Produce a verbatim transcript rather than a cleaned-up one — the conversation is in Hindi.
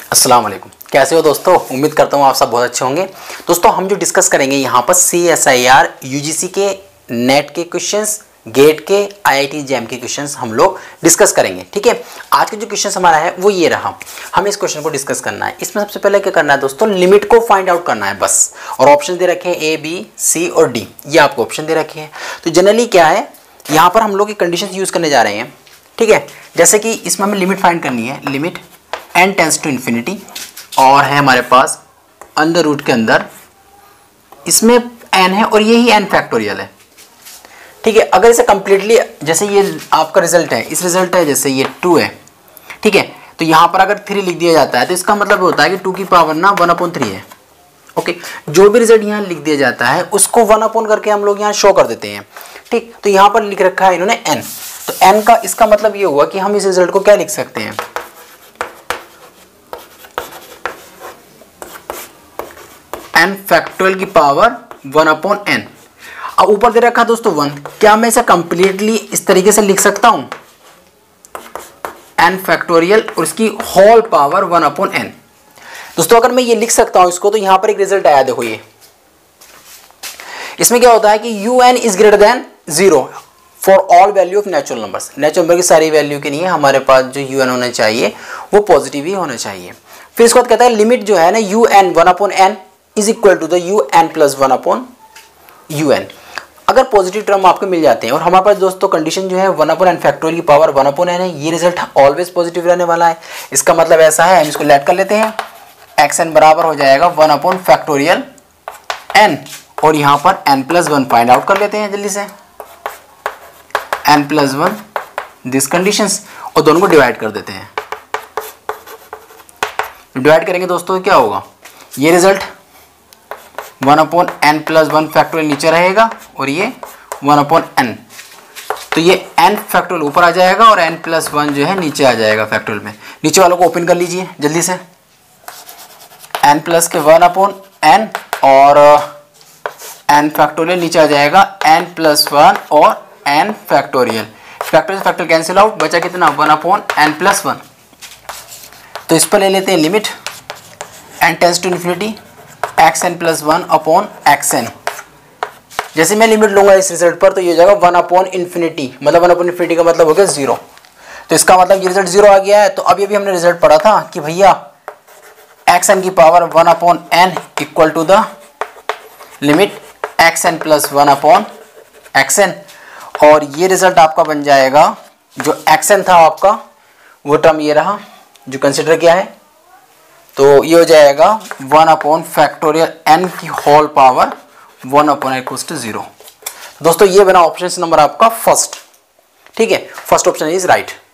अस्सलाम वालेकुम, कैसे हो दोस्तों। उम्मीद करता हूँ आप सब बहुत अच्छे होंगे। दोस्तों हम जो डिस्कस करेंगे यहाँ पर C S I R UGC के नेट के क्वेश्चंस, गेट के, आईआईटी जैम के क्वेश्चंस हम लोग डिस्कस करेंगे। ठीक है, आज का जो क्वेश्चन हमारा है वो ये रहा। हमें इस क्वेश्चन को डिस्कस करना है। इसमें सबसे पहले क्या करना है दोस्तों, लिमिट को फाइंड आउट करना है बस। और ऑप्शन दे रखे हैं ए, बी, सी और डी, ये आपको ऑप्शन दे रखे हैं। तो जनरली क्या है, यहाँ पर हम लोग कंडीशन यूज करने जा रहे हैं। ठीक है, जैसे कि इसमें हमें लिमिट फाइंड करनी है। Limit n tends to infinity और है हमारे पास अंडर रूट के अंदर, इसमें एन है और ये ही एन फैक्टोरियल है। ठीक है, अगर इसे कंप्लीटली, जैसे ये आपका रिजल्ट है, इस रिजल्ट है जैसे ये टू है। ठीक है, तो यहाँ पर अगर थ्री लिख दिया जाता है तो इसका मतलब होता है कि टू की पावर ना वन अपॉन थ्री है। ओके, जो भी रिजल्ट यहाँ लिख दिया जाता है उसको वन अपॉन करके हम लोग यहाँ शो कर देते हैं। ठीक, तो यहाँ पर लिख रखा है इन्होंने एन, तो एन का इसका मतलब ये हुआ कि हम इस रिजल्ट को क्या लिख सकते हैं, एन फैक्टोरियल की पावर वन अपॉन एन। अब ऊपर दे रखा दोस्तों वन, क्या मैं इसे कंप्लीटली इस तरीके से लिख सकता हूं, एन फैक्टोरियल और इसकी whole power one upon n. दोस्तों अगर मैं ये लिख सकता हूं इसको, तो यहां पर एक रिजल्ट आया, देखो ये। इसमें क्या होता है कि u n is greater than zero for all value of natural numbers. Natural number की सारी वैल्यू के लिए हमारे पास जो यू एन होना चाहिए वो पॉजिटिव ही होना चाहिए। फिर इसके बाद कहता है लिमिट जो है ना, u n one upon n is equal to the u n plus one upon u n. अगर पॉजिटिव टर्म आपको मिल जाते हैं, और हमारे पास दोस्तों कंडीशन जो है वन अपॉन एन फैक्टोरियल की पावर वन अपॉन एन है, ये रिजल्ट ऑलवेज पॉजिटिव रहने वाला है। इसका मतलब ऐसा है, हम इसको लेट कर लेते हैं, एक्स एन बराबर हो जाएगा वन अपॉन फैक्टोरियल एन, और यहाँ पर n plus one find out कर लेते हैं जल्दी से, n plus one this conditions, और दोनों को डिवाइड कर देते हैं। डिवाइड करेंगे दोस्तों क्या होगा, ये result one upon n plus one factorial नीचे रहेगा और ये वन अपॉन एन, तो ये एन फैक्टोरियल ऊपर आ जाएगा और एन प्लस वन जो है नीचे आ जाएगा फैक्टोरियल में। नीचे वालों को ओपन कर लीजिए जल्दी से, एन प्लस के वन अपॉन एन और एन फैक्टोरियल नीचे आ जाएगा एन प्लस वन और n factorial. Factorial factorial cancel out, बचा कितना, one upon n plus one. तो इस पर ले लेते हैं limit n tends to infinity x n plus one upon x n. जैसे मैं लिमिट लूंगा इस रिजल्ट पर तो ये हो जाएगा वन अपॉन इन्फिनिटी, मतलब वन अपॉन इन्फिनिटी का मतलब हो गया जीरो। तो इसका मतलब ये रिजल्ट जीरो आ गया है। तो अभी अभी हमने रिजल्ट पढ़ा था कि भैया एक्स एन की power one upon n equal to the limit x n plus one upon x n, और ये रिजल्ट आपका बन जाएगा, जो एक्स एन था आपका वो टर्म ये रहा जो कंसिडर किया है, तो ये हो जाएगा वन अपॉन फैक्टोरियल एन की whole power one upon equals to zero. दोस्तों ये बना ऑप्शन नंबर आपका फर्स्ट। ठीक है, फर्स्ट ऑप्शन इज राइट।